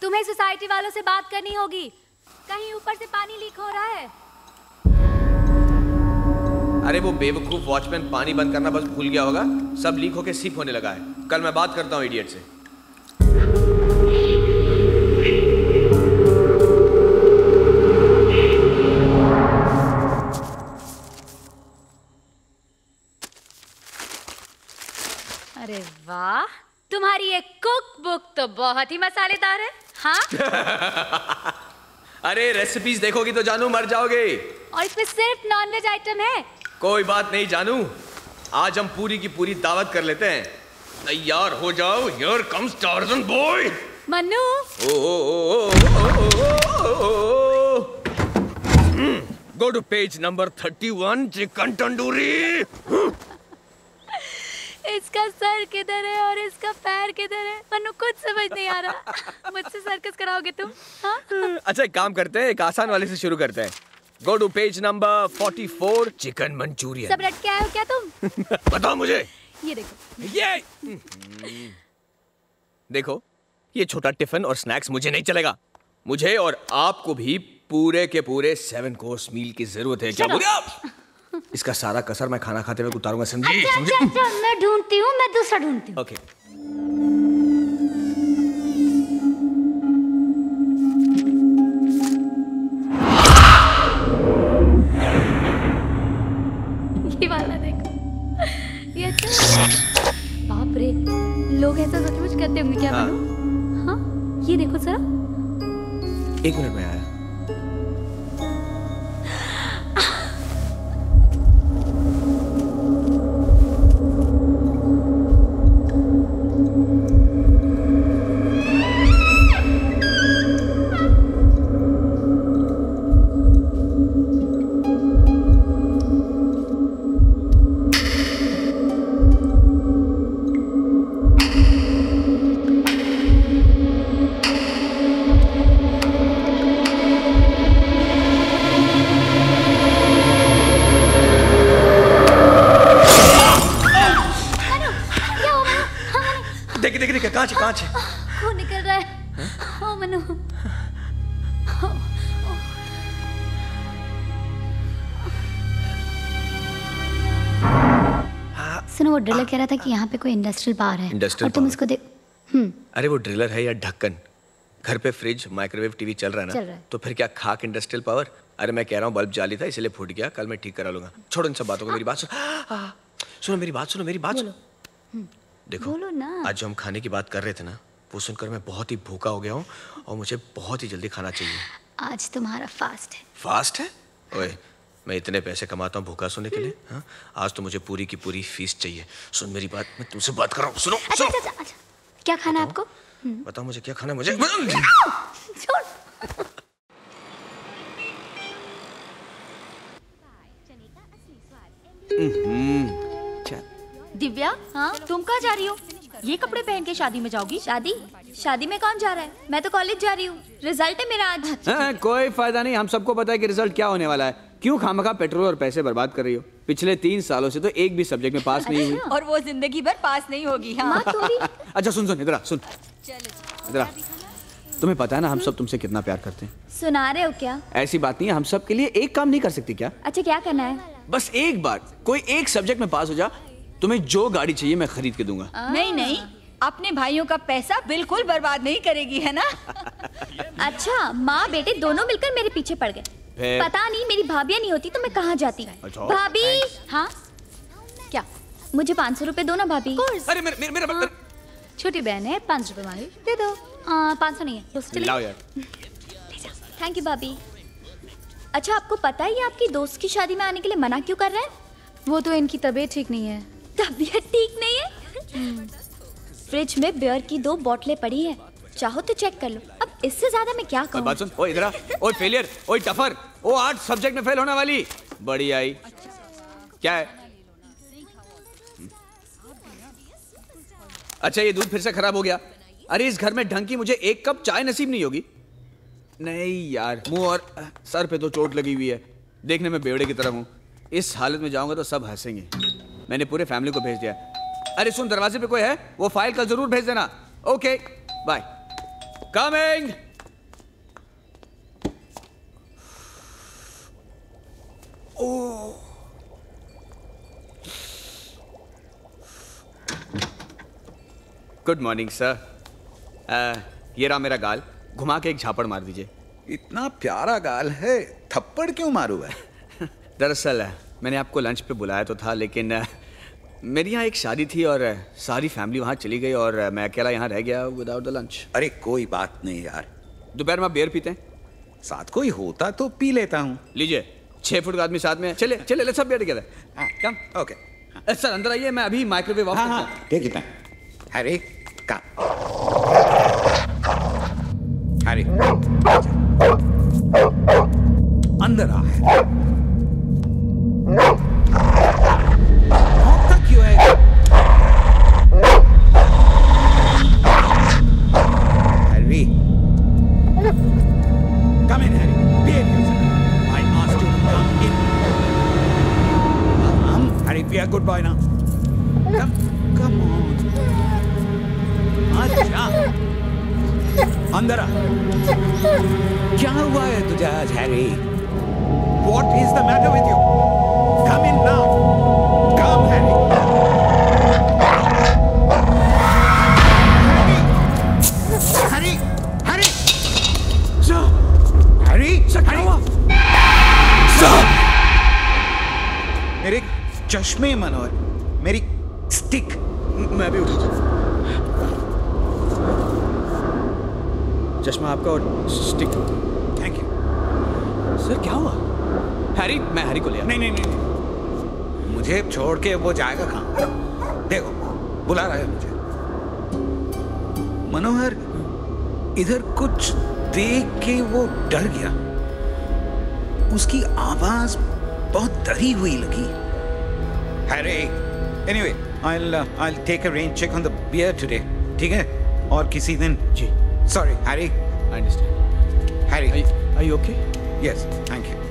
तुम्हें सोसाइटी वालों से बात करनी होगी। कहीं ऊपर से पानी लीक हो रहा है। अरे वो बेवकूफ वॉचमैन पानी बंद करना बस भूल गया होगा, सब लीक होके सीप होने लगा है। कल मैं बात करता हूँ इडियट से। अरे वाह, तुम्हारी ये कुक बुक तो बहुत ही मसालेदार है। हाँ? अरे रेसिपीज देखोगी तो जानू मर जाओगे। और इसमें सिर्फ नॉनवेज आइटम है। कोई बात नहीं जानू, आज हम पूरी की पूरी दावत कर लेते हैं। तैयार हो जाओ, here comes Tarzan boy. Mannu. Go to page number 31, chicken tandoori. इसका सर किधर है और इसका पैर किधर है? मन्नू कुछ समझ नहीं आ रहा। मुझसे सर्कस कराओगे तुम? हाँ? अच्छा एक काम करते हैं, एक आसान वाले से शुरू करते हैं। Go to page number 44, chicken manchurian. सब रट के आए हो क्या तुम? बताओ मुझे। ये देखो। ये देखो, ये छोटा टिफिन और स्नैक्स मुझे नहीं चलेगा। मुझे और आपको भी पूरे के पूरे 7 कोर्स मील की जरूरत है। क्या बोले आप? इसका सारा कसर मैं खाना खाते हुए उतारूंगा, समझी? अच्छा, मैं ढूंढती हूँ, मैं दूसरा ढूंढती हूँ। ओके। ये वाला देखो, ये तो बाप रे, लोग ऐसा सचमुच करते होंगे क्या? हाँ। मनु? हाँ, ये देखो जरा। 1 मिनट में आया। कांच है। खून निकल रहा है। ओ मनु। सुनो, वो ड्रिलर कह रहा था कि यहाँ पे कोई इंडस्ट्रियल पावर है और तुम उसको देख। अरे वो ड्रिलर है या ढक्कन? घर पे फ्रिज, माइक्रोवेव, टीवी चल रहा है ना, तो फिर क्या खाक इंडस्ट्रियल पावर? अरे मैं कह रहा हूँ बल्ब जाली था इसलिए फूट गया, कल मैं ठीक करा लूंगा। छोड़ो इन सब बातों को, मेरी बात सुनो, मेरी बात सुनो। देखो ना, आज जो हम खाने की बात कर रहे थे ना, वो सुनकर मैं बहुत ही भूखा हो गया हूँ और मुझे बहुत ही जल्दी खाना चाहिए। आज तुम्हारा फास्ट है। फास्ट है? ओए, मैं इतने पैसे कमाता हूँ भूखा सोने के लिए? हाँ, आज तो मुझे पूरी की पूरी फीस चाहिए। सुन मेरी बात, मैं तुमसे बात कर रहा हूँ, सुनो। अच्छा, क्या खाना है आपको? बताओ मुझे क्या खाना है मुझे। दिव्या, हाँ तुम कहाँ जा रही हो? ये कपड़े पहन के शादी में जाओगी? शादी में कौन जा रहा है? मैं तो कॉलेज जा रही हूँ, रिजल्ट है मेरा आज। कोई फायदा नहीं, हम सबको पता है कि रिजल्ट क्या होने वाला है। क्यों खामखा पेट्रोल और पैसे बर्बाद कर रही हो? पिछले 3 सालों से तो एक भी सब्जेक्ट में पास नहीं हुई। और वो जिंदगी भर पास नहीं होगी। हाँ। अच्छा सुन इधर आ। तुम्हें पता है ना हम सब तुमसे कितना प्यार करते हैं। सुना रहे हो क्या? ऐसी बात नहीं है, हम सब के लिए एक काम नहीं कर सकती क्या? अच्छा क्या करना है? बस एक बार कोई एक सब्जेक्ट में पास हो जा, तुम्हें जो गाड़ी चाहिए मैं खरीद के दूंगा। नहीं, अपने भाइयों का पैसा बिल्कुल बर्बाद नहीं करेगी, है ना? अच्छा, माँ बेटे दोनों मिलकर मेरे पीछे पड़ गए। पता नहीं मेरी भाभियाँ नहीं होती तो मैं कहाँ जाती। भाभी। हाँ क्या? मुझे 500 रुपए दो ना भाभी। अरे मेरा छोटी बहन है, 5 रुपए मांगी, दे दो। 500 नहीं है, लाओ यार। थैंक यू भाभी। अच्छा आपको पता है ये आपकी दोस्त की शादी में आने के लिए मना क्यों कर रहे हैं? वो तो इनकी तबीयत ठीक नहीं है। तबीयत ठीक नहीं है? फ्रिज में बियर की 2 बोतलें पड़ी है, चाहो तो चेक कर लो। अब इससे ज्यादा मैं क्या कहूँ? बात सुन, ओए इधर आ, ओए फेलियर, ओए टफर, ओ 8 सब्जेक्ट में फेल होने वाली। बड़ी आई क्या है? अच्छा ये दूध फिर से खराब हो गया। अरे इस घर में ढंग की मुझे 1 कप चाय नसीब नहीं होगी। नहीं यार, मुंह और सर पे तो चोट लगी हुई है, देखने में बेवड़े की तरह हूँ। इस हालत में जाऊंगा तो सब हंसेंगे। मैंने पूरे फैमिली को भेज दिया। अरे सुन, दरवाजे पे कोई है, वो फाइल कल जरूर भेज देना। Okay bye. Coming. Good morning sir. ये रहा मेरा गाल, घुमा के एक झापड़ मार दीजिए। इतना प्यारा गाल है, थप्पड़ क्यों मारू है? दरअसल मैंने आपको लंच पे बुलाया तो था, लेकिन मेरी यहाँ एक शादी थी और सारी फैमिली वहाँ चली गई और मैं अकेला यहाँ रह गया विदाउट द लंच। अरे कोई बात नहीं यार, दोपहर में आप बियर पीते हैं? साथ कोई होता तो पी लेता हूँ। लीजिए, 6 फुट का आदमी साथ में। चले चले ले सब beer together. Come. Okay sir अंदर आइए, मैं अभी माइक्रोवेव ऑफ करता हूँ। Take it. Harry come. Harry अंदर आ। भौंकता क्यों है? Harry come in, Harry. Behave yourself. I asked you to come in. Harry, be a good boy now. Come on. अच्छा अंदर आ। क्या हुआ है तुझे आज Harry? What is the matter with you? Come in now. Come, Harry. Harry! Harry! Sir! Harry! Sir, क्या हुआ? Sir! मेरे चश्मे मनोहर, मेरी स्टिक। मैं भी उठा। चश्मा आपका और स्टिक। Thank you. सर क्या हुआ? हैरी, मैं हैरी को ले। नहीं, मुझे छोड़ के वो जाएगा कहाँ? देखो बुला रहा है मुझे। मनोहर इधर कुछ देख के वो डर गया। उसकी आवाज बहुत डरी हुई लगी। Harry, anyway, I'll take a rain check on the beer today. ठीक है? और किसी दिन। जी। Sorry, Harry. I understand. Harry. Are you okay? Yes, thank you.